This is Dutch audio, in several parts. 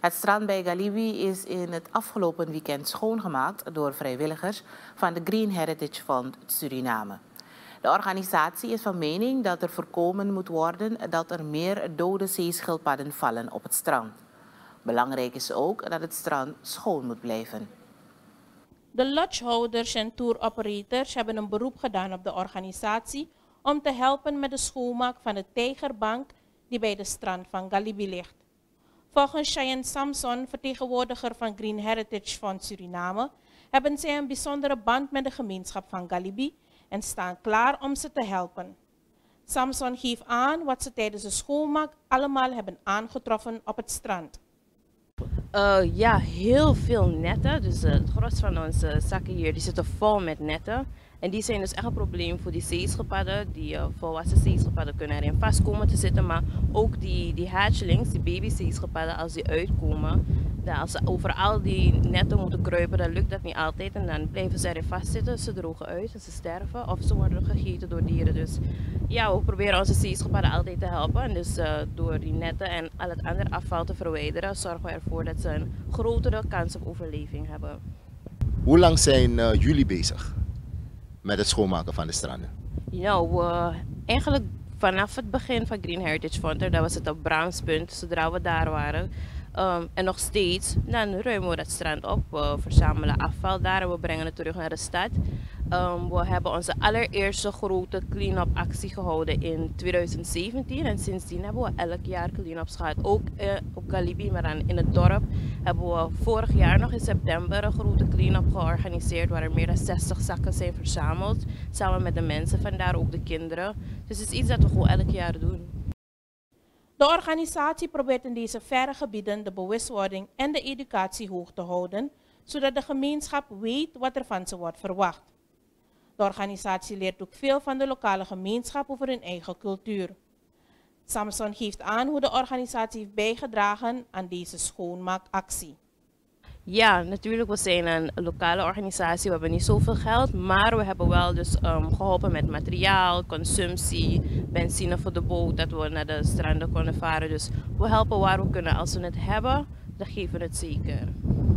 Het strand bij Galibi is in het afgelopen weekend schoongemaakt door vrijwilligers van de Green Heritage Fund Suriname. De organisatie is van mening dat er voorkomen moet worden dat er meer dode zeeschildpadden vallen op het strand. Belangrijk is ook dat het strand schoon moet blijven. De lodgehouders en touroperators hebben een beroep gedaan op de organisatie om te helpen met de schoonmaak van de tijgerbank die bij de strand van Galibi ligt. Volgens Cheyenne Samson, vertegenwoordiger van Green Heritage Fund Suriname, hebben zij een bijzondere band met de gemeenschap van Galibi en staan klaar om ze te helpen. Samson geeft aan wat ze tijdens de schoonmaak allemaal hebben aangetroffen op het strand. Ja, heel veel netten. Dus het gros van onze zakken hier die zitten vol met netten. En die zijn dus echt een probleem voor die zeeschildpadden. Die volwassen zeeschildpadden kunnen erin vast komen te zitten. Maar ook die hatchlings, die baby zeeschildpadden, als die uitkomen. Als ze over al die netten moeten kruipen, dan lukt dat niet altijd. En dan blijven ze erin vastzitten, ze drogen uit en ze sterven. Of ze worden gegeten door dieren. Dus ja, we proberen onze zeeschildpadden altijd te helpen. En dus door die netten en al het andere afval te verwijderen, zorgen we ervoor dat ze een grotere kans op overleving hebben. Hoe lang zijn jullie bezig met het schoonmaken van de stranden? Nou, eigenlijk vanaf het begin van Green Heritage Fund, dat was het op Braamspunt, zodra we daar waren. En nog steeds, dan ruimen we dat strand op, we verzamelen afval daar en we brengen het terug naar de stad. We hebben onze allereerste grote clean-up actie gehouden in 2017 en sindsdien hebben we elk jaar clean-ups gehad. Ook op Galibi, maar dan in het dorp hebben we vorig jaar nog in september een grote clean-up georganiseerd waar er meer dan 60 zakken zijn verzameld. Samen met de mensen, vandaar ook de kinderen. Dus het is iets dat we gewoon elk jaar doen. De organisatie probeert in deze verre gebieden de bewustwording en de educatie hoog te houden, zodat de gemeenschap weet wat er van ze wordt verwacht. De organisatie leert ook veel van de lokale gemeenschap over hun eigen cultuur. Samson geeft aan hoe de organisatie heeft bijgedragen aan deze schoonmaakactie. Ja, natuurlijk, we zijn een lokale organisatie, we hebben niet zoveel geld, maar we hebben wel dus geholpen met materiaal, consumptie, benzine voor de boot, dat we naar de stranden kunnen varen. Dus we helpen waar we kunnen. Als we het hebben, dan geven we het zeker.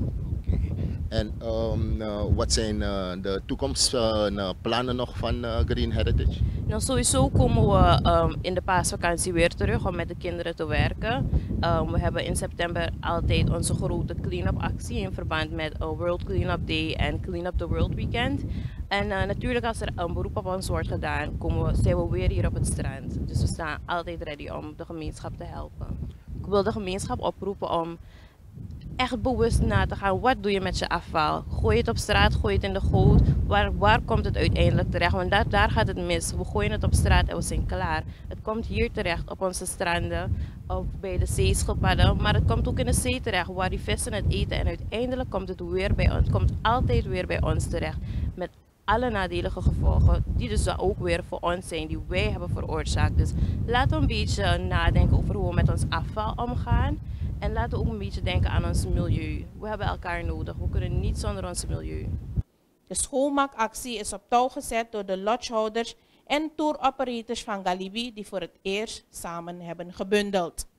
En wat zijn de toekomstplannen nog van Green Heritage? Nou, sowieso komen we in de paasvakantie weer terug om met de kinderen te werken. We hebben in september altijd onze grote clean-up actie in verband met World Clean-up Day en Clean-up the World Weekend. En natuurlijk als er een beroep op ons wordt gedaan, zijn we weer hier op het strand. Dus we staan altijd ready om de gemeenschap te helpen. Ik wil de gemeenschap oproepen om echt bewust na te gaan, wat doe je met je afval? Gooi je het op straat, gooi je het in de goot, waar komt het uiteindelijk terecht? Want daar gaat het mis. We gooien het op straat en we zijn klaar. Het komt hier terecht op onze stranden, of bij de zeeschildpadden, maar het komt ook in de zee terecht, waar die vissen het eten en uiteindelijk komt het weer bij ons, komt altijd weer bij ons terecht. Met alle nadelige gevolgen, die dus ook weer voor ons zijn, die wij hebben veroorzaakt. Dus laten we een beetje nadenken over hoe we met ons afval omgaan. En laten we ook een beetje denken aan ons milieu. We hebben elkaar nodig. We kunnen niet zonder ons milieu. De schoonmaakactie is op touw gezet door de lodgehouders en touroperators van Galibi die voor het eerst samen hebben gebundeld.